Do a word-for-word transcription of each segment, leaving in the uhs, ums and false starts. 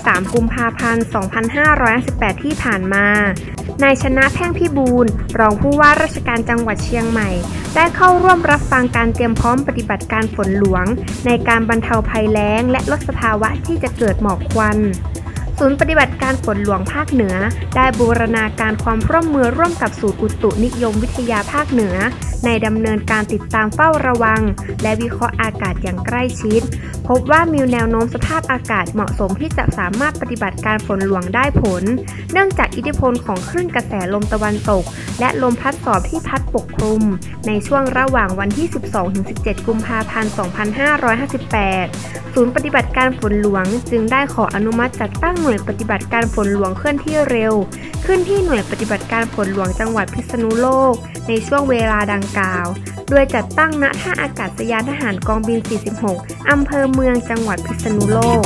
ามกุมภาพันธ์สองพันห้าร้อยห้าสิบแปดที่ผ่านมานายชนะแพ่งพิบูลย์รองผู้ว่าราชการจังหวัดเชียงใหม่ได้เข้าร่วมรับฟังการเตรียมพร้อมปฏิบัติการฝนหลวงในการบรรเทาภัยแล้งและลดสภาวะที่จะเกิดหมอกควันศูนย์ปฏิบัติการฝนหลวงภาคเหนือได้บูรณาการความร่วมมือร่วมกับศูนย์อุตุนิยมวิทยาภาคเหนือในดำเนินการติดตามเฝ้าระวังและวิเคราะห์อากาศอย่างใกล้ชิดพบว่ามีแนวโน้มสภาพอากาศเหมาะสมที่จะสามารถปฏิบัติการฝนหลวงได้ผลเนื่องจากอิทธิพลของคลื่นกระแสลมตะวันตกและลมพัดสอบที่พัดปกคลุมในช่วงระหว่างวันที่ สิบสองถึงสิบเจ็ด กุมภาพันธ์ สองพันห้าร้อยห้าสิบแปด ศูนย์ปฏิบัติการฝนหลวงจึงได้ขออนุมัติจัดตั้งหน่วยปฏิบัติการฝนหลวงเคลื่อนที่เร็วขึ้นที่หน่วยปฏิบัติการฝนหลวงจังหวัดพิษณุโลกในช่วงเวลาดังกล่าวโดยจัดตั้งณท่าอากาศยานทหารกองบิน สี่สิบหก อำเภอเมืองจังหวัดพิษณุโลก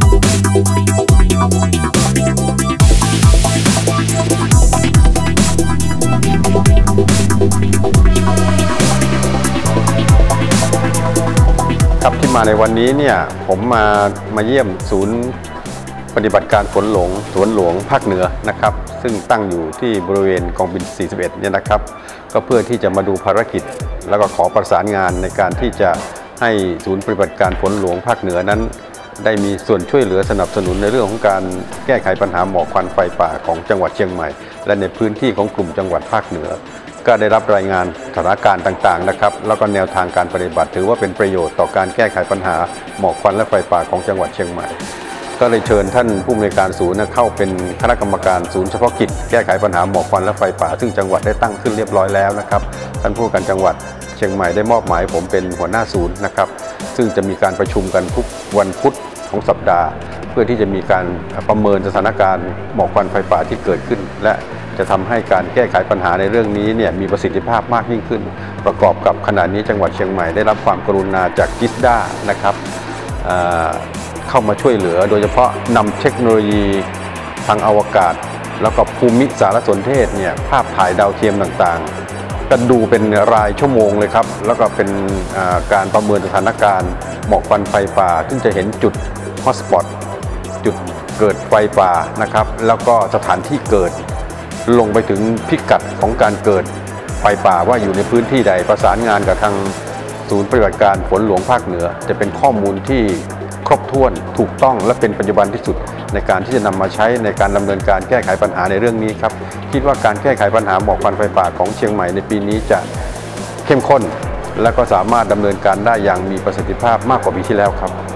ครับที่มาในวันนี้เนี่ยผมมามาเยี่ยมศูนย์ปฏิบัติการฝนหลวงสวนหลวงภาคเหนือนะครับซึ่งตั้งอยู่ที่บริเวณกองบิน สี่สิบเอ็ด เนี่ยนะครับก็เพื่อที่จะมาดูภารกิจแล้วก็ขอประสานงานในการที่จะให้ศูนย์ปฏิบัติการฝนหลวงภาคเหนือนั้นได้มีส่วนช่วยเหลือสนับสนุนในเรื่องของการแก้ไขปัญหาหมอกควันไฟป่าของจังหวัดเชียงใหม่และในพื้นที่ของกลุ่มจังหวัดภาคเหนือก็ได้รับรายงานสถานการณ์ต่างๆนะครับแล้วก็แนวทางการปฏิบัติถือว่าเป็นประโยชน์ต่อการแก้ไขปัญหาหมอกควันและไฟป่าของจังหวัดเชียงใหม่ก็เลยเชิญท่านผู้อำนวยการศูนย์เข้าเป็นคณะกรรมการศูนย์เฉพาะกิจแก้ไขปัญหาหมอกควันและไฟป่าซึ่งจังหวัดได้ตั้งขึ้นเรียบร้อยแล้วนะครับท่านผู้การจังหวัดเชียงใหม่ได้มอบหมายผมเป็นหัวหน้าศูนย์นะครับซึ่งจะมีการประชุมกันทุกวันพุธของสัปดาห์เพื่อที่จะมีการประเมินสถานการณ์หมอกควันไฟป่าที่เกิดขึ้นและจะทำให้การแก้ไขปัญหาในเรื่องนี้เนี่ยมีประสิทธิภาพมากยิ่งขึ้นประกอบกับขณะนี้จังหวัดเชียงใหม่ได้รับความกรุณาจากจิสดานะครับเข้ามาช่วยเหลือโดยเฉพาะนำเทคโนโลยีทางอวกาศแล้วก็ภูมิสารสนเทศเนี่ยภาพถ่ายดาวเทียมต่างๆกันดูเป็นรายชั่วโมงเลยครับแล้วก็เป็นการประเมินสถานการณ์หมอกควันไฟป่าซึ่งจะเห็นจุดฮอตสปอตจุดเกิดไฟป่านะครับแล้วก็สถานที่เกิดลงไปถึงพิกัดของการเกิดไฟป่าว่าอยู่ในพื้นที่ใดประสานงานกับทางศูนย์ปฏิบัติการฝนหลวงภาคเหนือจะเป็นข้อมูลที่ครบถ้วนถูกต้องและเป็นปัจจุบันที่สุดในการที่จะนำมาใช้ในการดำเนินการแก้ไขปัญหาในเรื่องนี้ครับคิดว่าการแก้ไขปัญหาหมอกควันไฟป่าของเชียงใหม่ในปีนี้จะเข้มข้นและก็สามารถดำเนินการได้อย่างมีประสิทธิภาพมากกว่าปีที่แล้วครับ